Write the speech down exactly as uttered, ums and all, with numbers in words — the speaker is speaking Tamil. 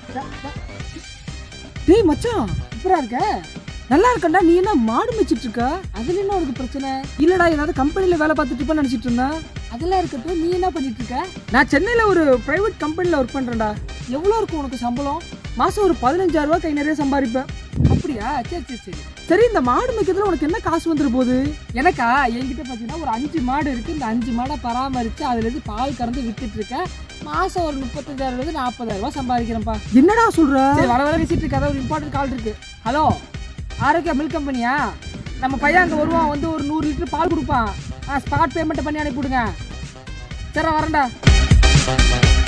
டேய் மச்சான், சூப்பரா இருக்க. நல்லா இருக்கண்டா. நீ என்ன மாடு மேய்ச்சிட்டு இருக்க? அதுல என்ன உனக்கு பிரச்சனை? இல்லடா, ஏதாவது கம்பெனில வேலை பார்த்துட்டு இருப்பேன்னு நினைச்சிட்டு இருந்தேன். அதெல்லாம் இருக்கட்டும், நீ என்ன பண்ணிட்டு இருக்க? நான் சென்னையில ஒரு பிரைவேட் கம்பெனில ஒர்க் பண்றேன்டா. எவ்வளவு இருக்கும் உனக்கு சம்பளம்? மாசம் ஒரு பதினஞ்சாயிரம் ரூபாய் கை நிறைய சம்பாதிப்பேன். அப்படியா? சரி சரி சரி சரி. இந்த மாடு மேய்க்கிறதுல உனக்கு என்ன காசு வந்துரு போகுது? எனக்கா, என்கிட்ட பாத்தீங்கன்னா ஒரு அஞ்சு மாடு இருக்கு. இந்த அஞ்சு மாடை பராமரிச்சு அதுல இருந்து பால் கறந்து வித்துட்டு இருக்கேன். மாசம் ஒரு முப்பத்தஞ்சாயிரம் இருந்து நாற்பதாயிரம் ரூபாய் சம்பாதிக்கிறேன்ப்பா. என்னடா சொல்ற? வர வர பேசிட்டு இருக்க. ஒரு இம்பார்ட்டன்ட் கால் இருக்கு. ஹலோ, ஆரோக்கியா மில்க் கம்பெனியா? நம்ம பையன் அங்கே வருவான், வந்து ஒரு நூறு லிட்டர் பால் கொடுப்பான். ஸ்பாட் பேமெண்ட் பண்ணி அனுப்பிவிடுங்க. சரி வரேன்டா.